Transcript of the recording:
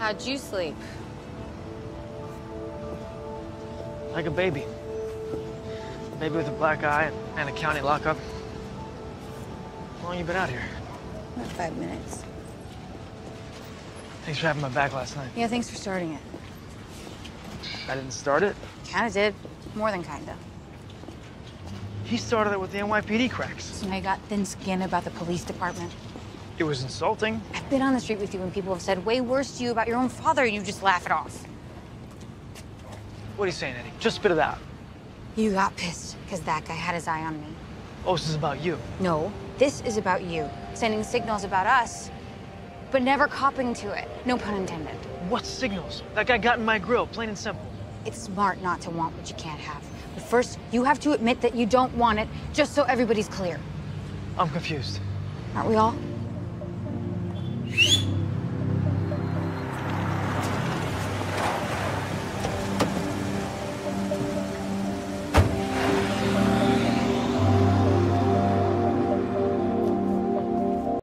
How'd you sleep? Like a baby. A baby with a black eye and a county lockup. How long you been out here? About 5 minutes. Thanks for having my back last night. Yeah, thanks for starting it. I didn't start it. Kinda did. More than kinda. He started it with the NYPD cracks. So now you got thin skin about the police department. It was insulting. I've been on the street with you when people have said way worse to you about your own father and you just laugh it off. What are you saying, Eddie? Just spit it out. You got pissed because that guy had his eye on me. Oh, this is about you. No, this is about you. Sending signals about us, but never copping to it. No pun intended. What signals? That guy got in my grill, plain and simple. It's smart not to want what you can't have. But first, you have to admit that you don't want it, just so everybody's clear. I'm confused. Aren't we all?